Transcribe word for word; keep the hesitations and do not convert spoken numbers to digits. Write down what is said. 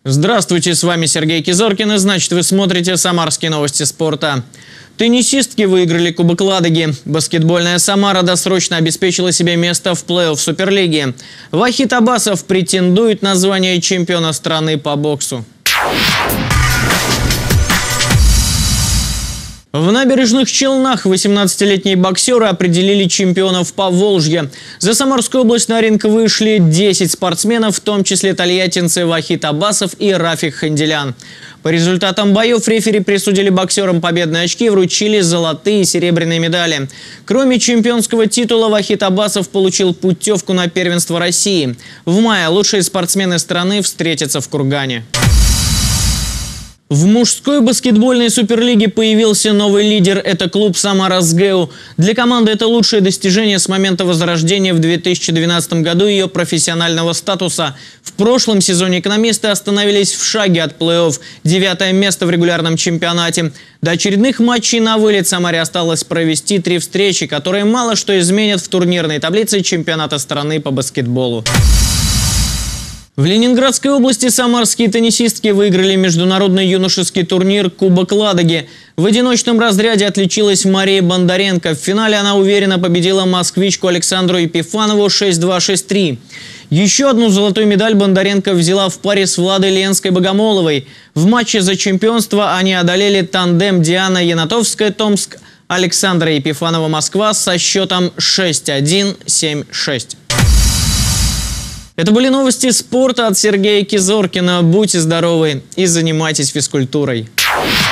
Здравствуйте, с вами Сергей Кизоркин, и значит, вы смотрите «Самарские новости спорта». Теннисистки выиграли Кубок Ладоги. Баскетбольная «Самара» досрочно обеспечила себе место в плей-офф Суперлиги. Вахид Абасов претендует на звание чемпиона страны по боксу. В Набережных Челнах восемнадцатилетние боксеры определили чемпионов Поволжья. За Самарскую область на ринг вышли десять спортсменов, в том числе тольяттинцы Вахид Абасов и Рафик Ханделян. По результатам боев рефери присудили боксерам победные очки и вручили золотые и серебряные медали. Кроме чемпионского титула, Вахид Абасов получил путевку на первенство России. В мае лучшие спортсмены страны встретятся в Кургане. В мужской баскетбольной суперлиге появился новый лидер – это клуб «Самара СГЭУ». Для команды это лучшее достижение с момента возрождения в две тысячи двенадцатом году ее профессионального статуса. В прошлом сезоне экономисты остановились в шаге от плей-офф, девятое место в регулярном чемпионате. До очередных матчей на вылет Самаре осталось провести три встречи, которые мало что изменят в турнирной таблице чемпионата страны по баскетболу. В Ленинградской области самарские теннисистки выиграли международный юношеский турнир «Кубок Ладоги». В одиночном разряде отличилась Мария Бондаренко. В финале она уверенно победила москвичку Александру Епифанову шесть-два, шесть-три. Еще одну золотую медаль Бондаренко взяла в паре с Владой Ленской-Богомоловой. В матче за чемпионство они одолели тандем Диана Янатовская-Томск, Александра Епифанова-Москва со счетом шесть-один, семь-шесть. Это были новости спорта от Сергея Кизоркина. Будьте здоровы и занимайтесь физкультурой.